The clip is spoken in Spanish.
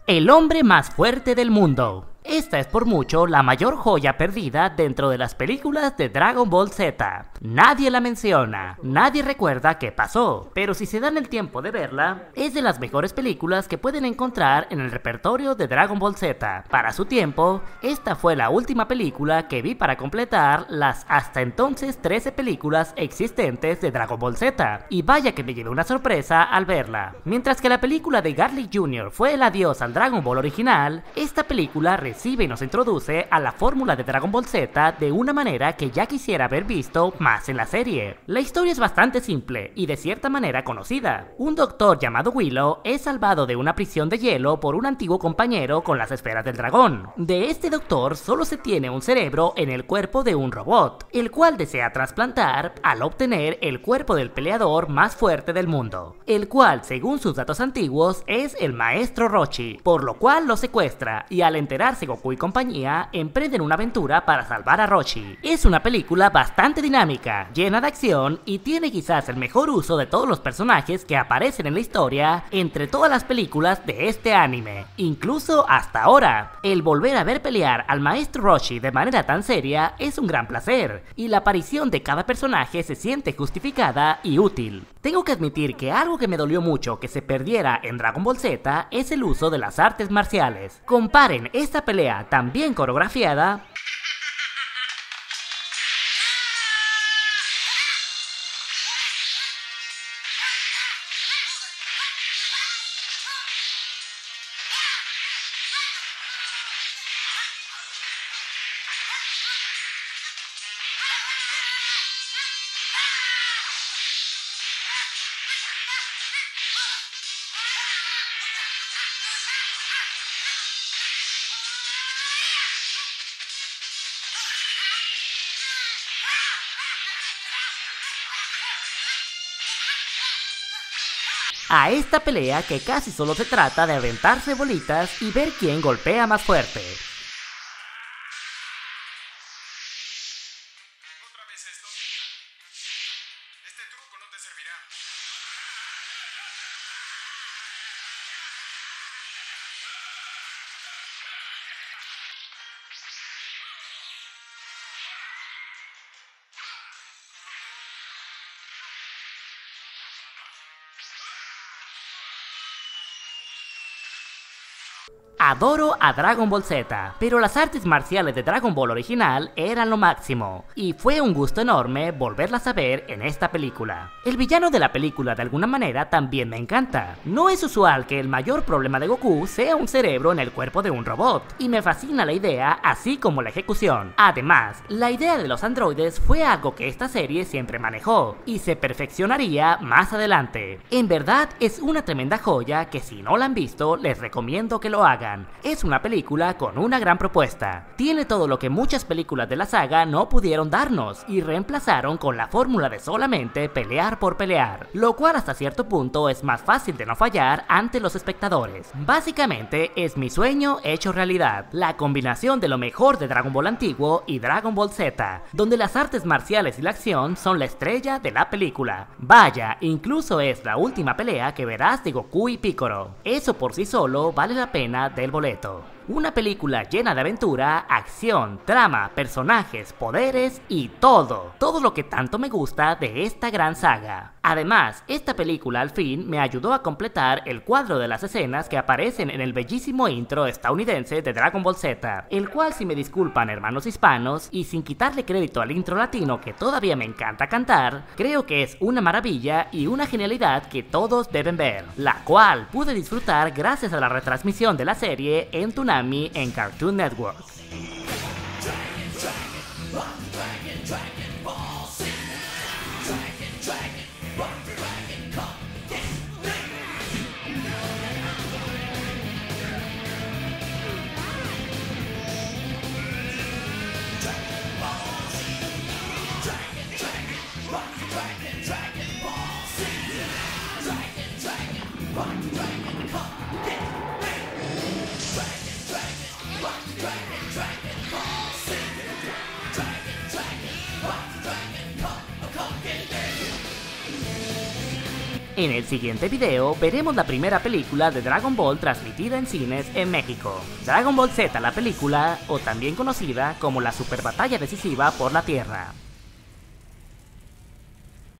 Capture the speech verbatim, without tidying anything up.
El hombre más fuerte del mundo. Esta es por mucho la mayor joya perdida dentro de las películas de Dragon Ball Z. Nadie la menciona, nadie recuerda qué pasó, pero si se dan el tiempo de verla, es de las mejores películas que pueden encontrar en el repertorio de Dragon Ball Z. Para su tiempo, esta fue la última película que vi para completar las hasta entonces trece películas existentes de Dragon Ball Z, y vaya que me llevé una sorpresa al verla. Mientras que la película de Garlic junior fue el adiós al Dragon Ball original, esta película recibe y nos introduce a la fórmula de Dragon Ball Z de una manera que ya quisiera haber visto más en la serie. La historia es bastante simple y de cierta manera conocida. Un doctor llamado Willow es salvado de una prisión de hielo por un antiguo compañero con las esferas del dragón. De este doctor solo se tiene un cerebro en el cuerpo de un robot, el cual desea trasplantar al obtener el cuerpo del peleador más fuerte del mundo, el cual según sus datos antiguos es el maestro Roshi, por lo cual lo secuestra y al enterarse Goku y compañía emprenden una aventura para salvar a Roshi. Es una película bastante dinámica, llena de acción y tiene quizás el mejor uso de todos los personajes que aparecen en la historia entre todas las películas de este anime, incluso hasta ahora. El volver a ver pelear al maestro Roshi de manera tan seria es un gran placer, y la aparición de cada personaje se siente justificada y útil. Tengo que admitir que algo que me dolió mucho que se perdiera en Dragon Ball Z es el uso de las artes marciales. Comparen esta pelea tan bien coreografiada a esta pelea que casi solo se trata de aventarse bolitas y ver quién golpea más fuerte. ¿Otra vez esto? Este truco no te servirá. Adoro a Dragon Ball Z, pero las artes marciales de Dragon Ball original eran lo máximo, y fue un gusto enorme volverlas a ver en esta película. El villano de la película de alguna manera también me encanta. No es usual que el mayor problema de Goku sea un cerebro en el cuerpo de un robot, y me fascina la idea así como la ejecución. Además, la idea de los androides fue algo que esta serie siempre manejó, y se perfeccionaría más adelante. En verdad es una tremenda joya que si no la han visto les recomiendo que lo hagan. Es una película con una gran propuesta. Tiene todo lo que muchas películas de la saga no pudieron darnos y reemplazaron con la fórmula de solamente pelear por pelear, lo cual hasta cierto punto es más fácil de no fallar ante los espectadores. Básicamente es mi sueño hecho realidad, la combinación de lo mejor de Dragon Ball antiguo y Dragon Ball Z, donde las artes marciales y la acción son la estrella de la película. Vaya, incluso es la última pelea que verás de Goku y Piccolo. Eso por sí solo vale la pena del boleto. Una película llena de aventura, acción, trama, personajes, poderes y todo. Todo lo que tanto me gusta de esta gran saga. Además, esta película al fin me ayudó a completar el cuadro de las escenas que aparecen en el bellísimo intro estadounidense de Dragon Ball Z, el cual, si me disculpan hermanos hispanos, y sin quitarle crédito al intro latino que todavía me encanta cantar, creo que es una maravilla y una genialidad que todos deben ver, la cual pude disfrutar gracias a la retransmisión de la serie en Toonami en Cartoon Network. Dragon, dragon, dragon, En el siguiente video veremos la primera película de Dragon Ball transmitida en cines en México. Dragon Ball Z, la película, o también conocida como la Super Batalla Decisiva por la Tierra.